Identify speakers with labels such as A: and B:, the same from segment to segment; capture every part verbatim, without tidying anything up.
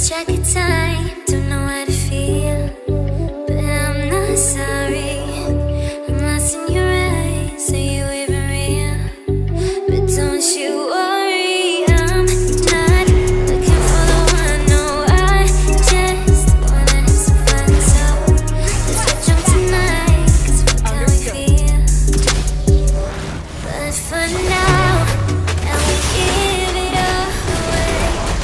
A: track of time, don't know how to feel, but I'm not sorry. I'm lost in your eyes, are you even real? But don't you worry, I'm not looking for the one, no, I just wanna have some fun. So let's get drunk tonight, cause fuck how we feel. But for now, and we give it all away.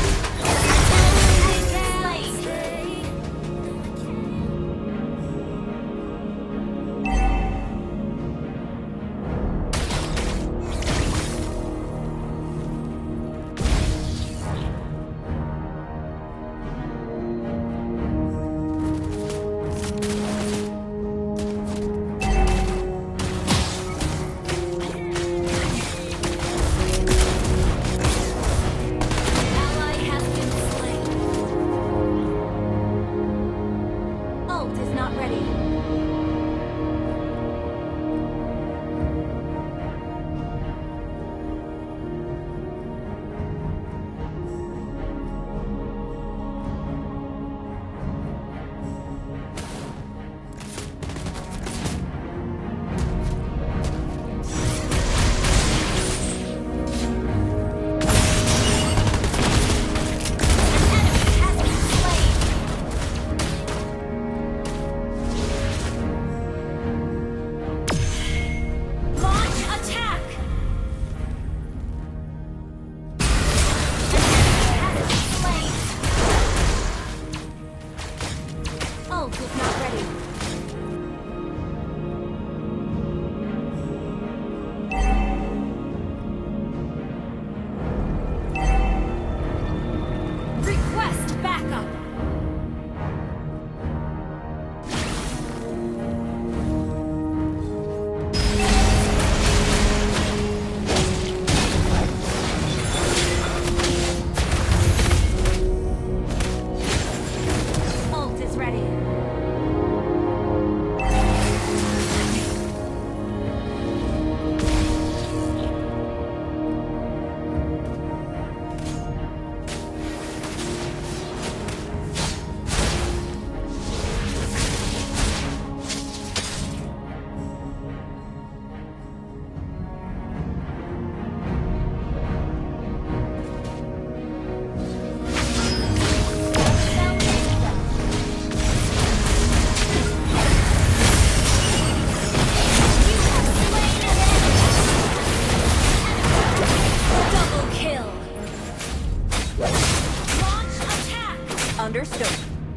B: Understood.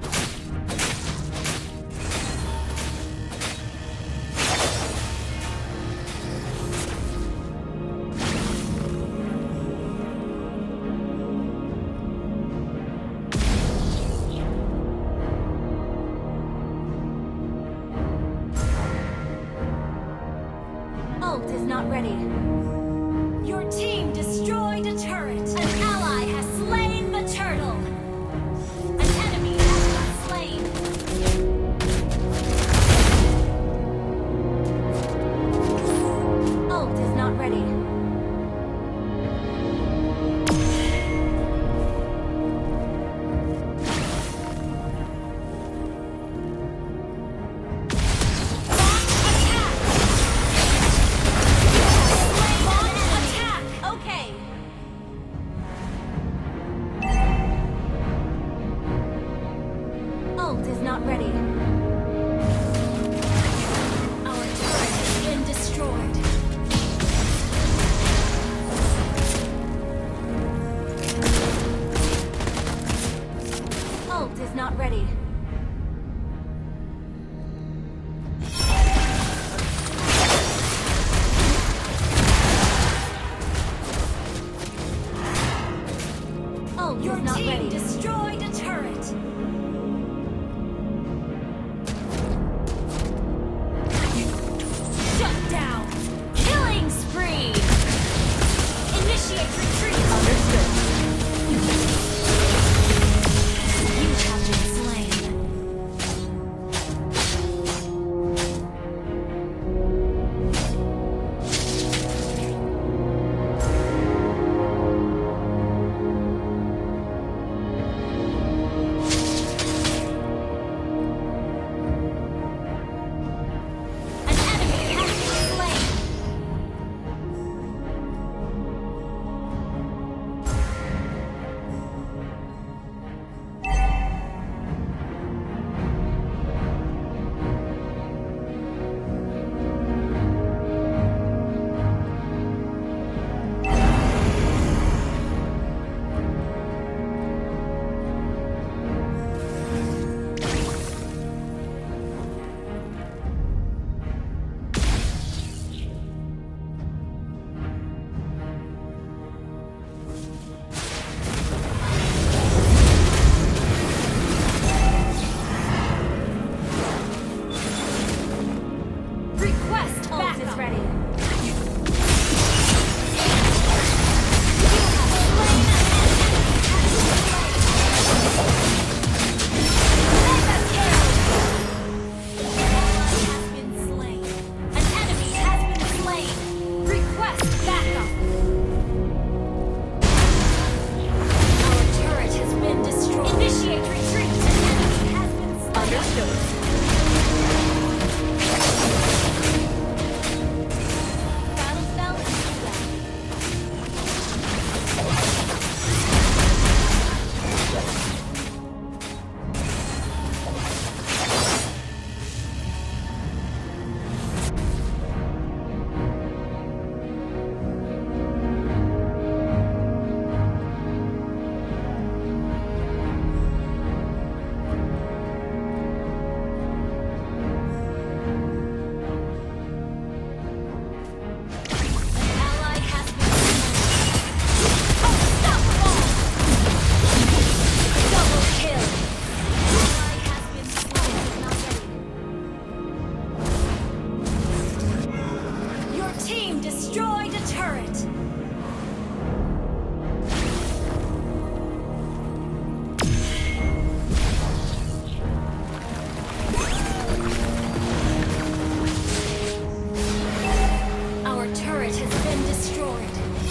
A: Ult is not ready. Your team destroyed a turret. An ally has slain the turtle. An enemy has been slain. Ult is not ready. Ult is not ready. Our turret has been destroyed. Ult is not ready. Ult
C: Your
A: is not
C: team
A: ready.
C: destroyed a turret. Shut down. Killing spree. Initiate retreat.
B: Understood.
C: You have been slain. turret. Our turret has been destroyed.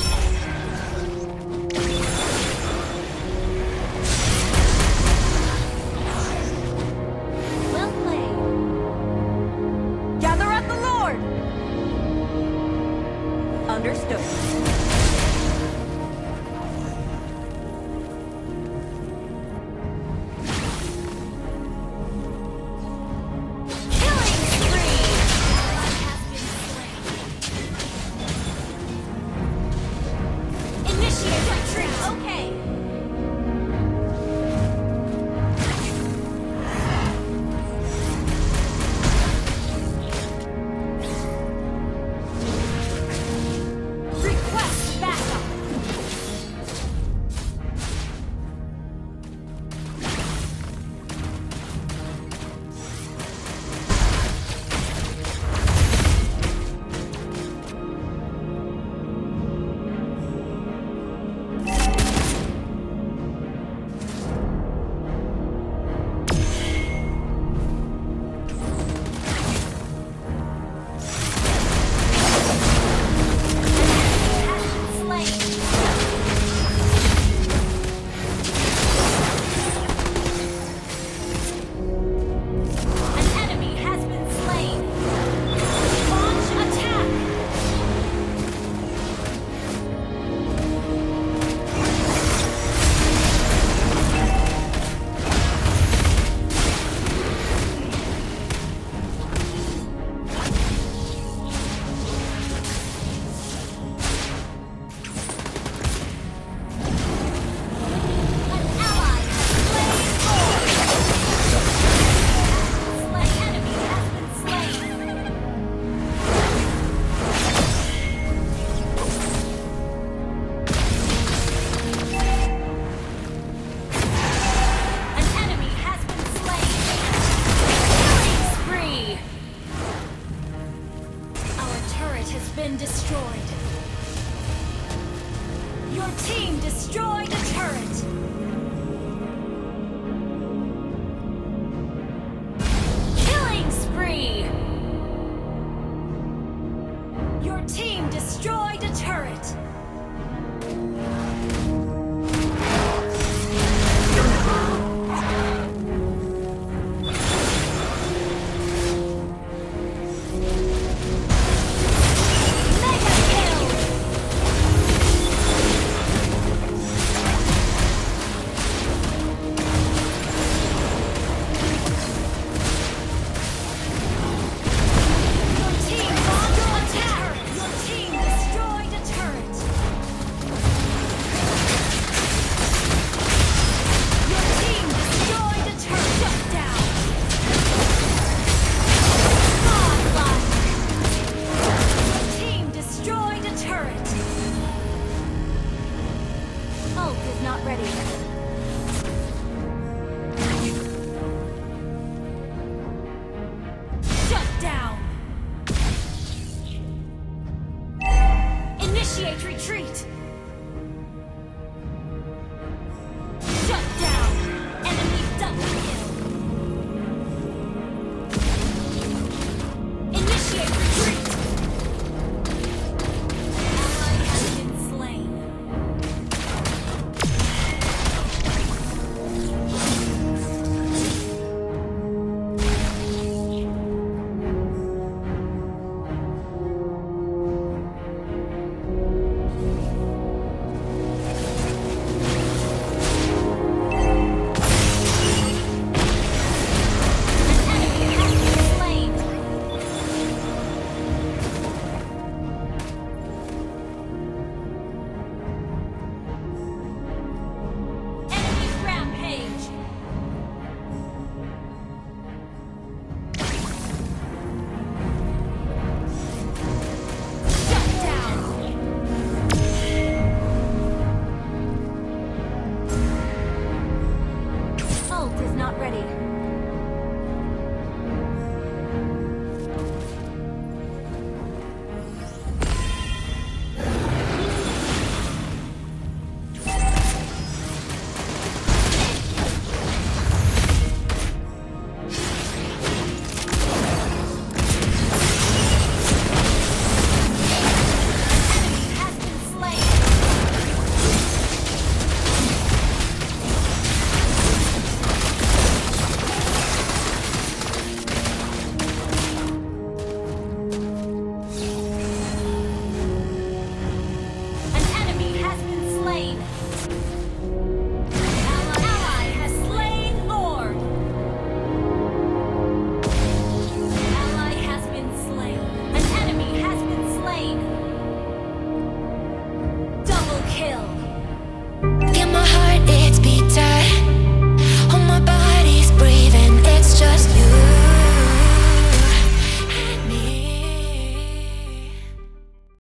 C: Well played.
B: Gather at the Lord! Understood.
C: Killing spree! Ally has been slain. Initiate retreat. Okay. Request backup. Slain. An enemy has been slain. Launch attack. An ally has slain Lord. Slain enemy has been slain. An enemy has been slain. Killing spree. Our turret has been destroyed. Your team destroyed a turret. Killing spree. Your team destroyed a turret. Mega kill. Your team launched attack. Your team destroyed a turret. Your team destroyed a turret. Shut down. Godlike. Your team destroyed a turret. Ult is not ready yet. Shut down. Initiate retreat.